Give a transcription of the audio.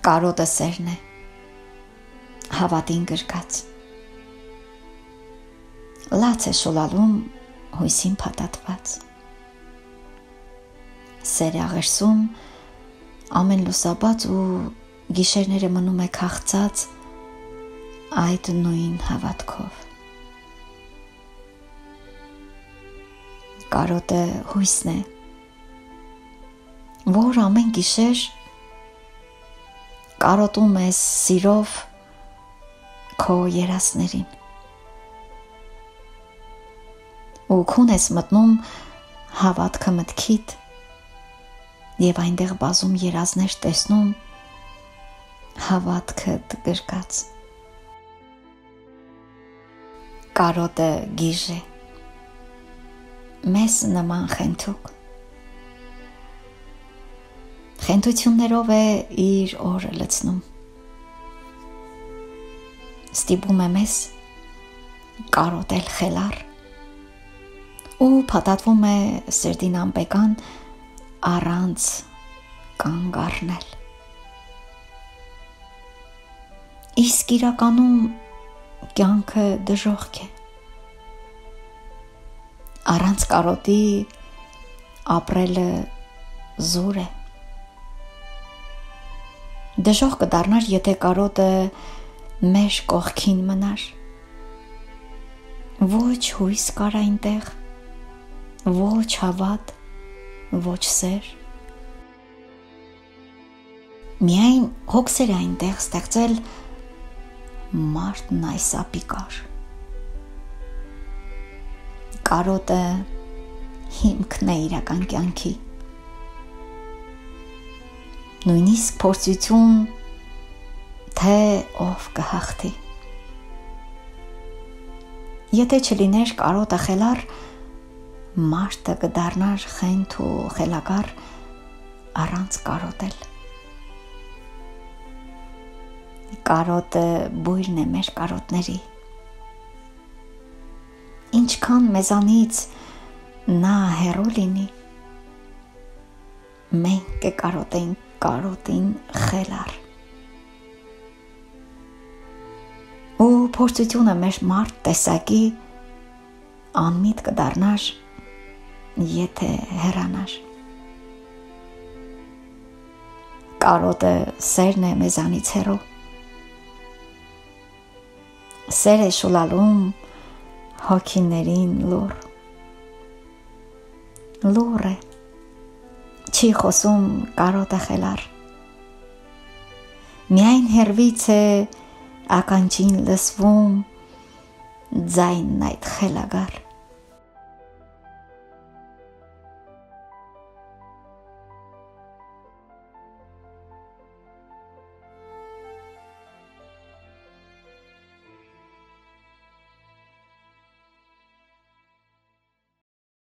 Կարոտը սերն է, հավատին գրկած, լաց է շոլալում հույսին փաթաթված, սեր է աղերսում ամեն լուսաբաց ու գիշերները մնում է քաղցած այդ նույն հավատքով։ Կարոտը հույսն է, որ ամեն գիշեր կարոտում ես սիրով քո երազներին ու քուն ես մտնում հավատքը մտքիդ և այնտեղ բազում երազներ տեսնում հավատքդ գրկած։ Կարոտը գիժ է, մեզ նման խենթուկ, խենթություններով է իր օրը լցնում, ստիպում է մեզ կարոտել խելառ ու փաթաթվում է սրտին անպեկան առանց կանգ առնել։ Իսկ իրականում կյանքը դժոխք է, առանց կարոտի ապրելը զուր է։ Դժոխք կդառնար, եթե կարոտը մեր կողքին մնար, ոչ հույս կար այնտեղ, ոչ հավատ, ոչ սեր, միայն հոգսեր այնտեղ ստեղծել մարդն այս ապիկար։ Կարոտը հիմքն է իրական կյանքի, նույնիսկ փորձություն, թե ով կհաղթի։ Եթե չլիներ կարոտը խելառ, մարդը կդառնար խենթ ու խելագար առանց կարոտել։ Կարոտը բույրն է մեր կարոտների, ինչքան մեզանից նա հեռու լինի, մենք կկարոտենք կարոտին խելառ։ Ու փորձությունը մեր մարդ տեսակի անմիտ կդառնար, եթե հեռանար։ Կարոտը սերն է մեզանից հեռու, սեր է շուլալում հոգիներին լուռ, լուռ է, չի խոսում կարոտը խելառ, միայն հեռվից է ականջին լսվում ձայնն այդ խելագար։